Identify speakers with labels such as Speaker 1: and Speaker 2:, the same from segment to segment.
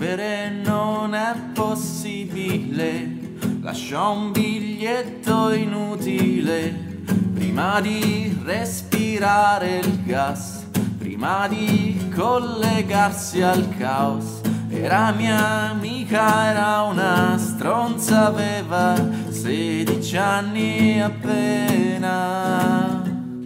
Speaker 1: Vincere non è possibile, lasciò un biglietto inutile prima di respirare il gas, prima di collegarsi al caos. Era mia amica, era una stronza, aveva 16 anni appena.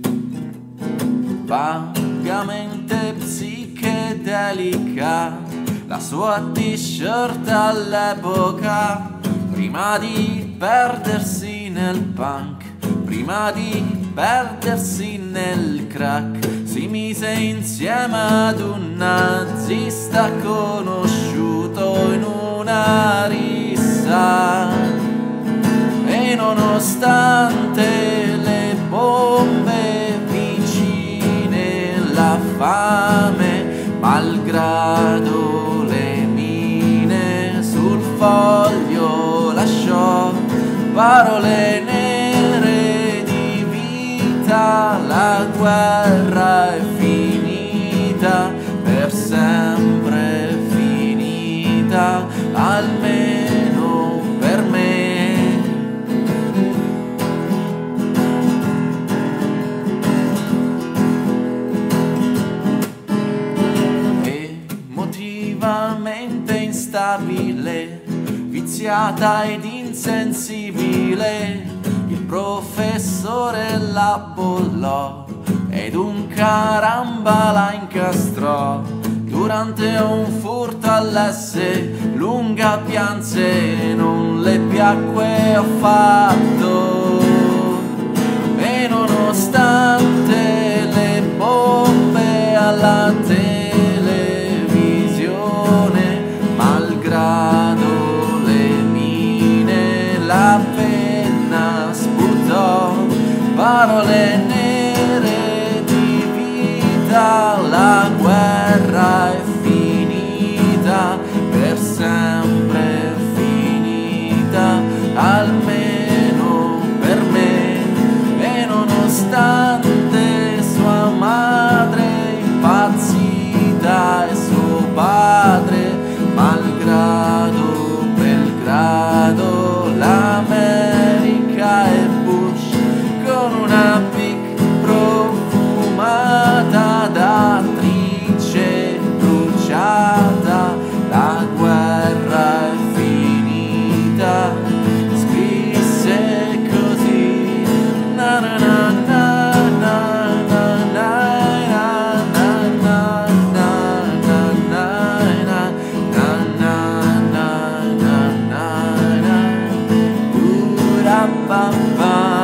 Speaker 1: Vagamente psichedelica la sua t-shirt all'epoca, prima di perdersi nel punk, prima di perdersi nel crack, si mise insieme ad un nazista conosciuto in una rissa. E nonostante le bombe vicine, la fame, malgrado le mine, sul foglio lasciò parole nere di vita. La guerra è finita, per sempre finita, almeno per me. Emotivamente instabile, viziata ed insensibile, il professore la bollò ed un caramba la incastrò. Durante un furto all'S lunga pianse, non le piacque affatto. E nonostante le bombe alla televisione, malgrado le mine, la penna sputò parole nere di vita. La guerra è finita, per sempre finita, almeno per me. E nonostante sua madre impazzita e suo padre, malgrado Belgrado, l'America e Bush, con una pic profumata d'attrice bruciata, la guerra è finita, scrisse così. Na na na na na na na na na na na na na na na.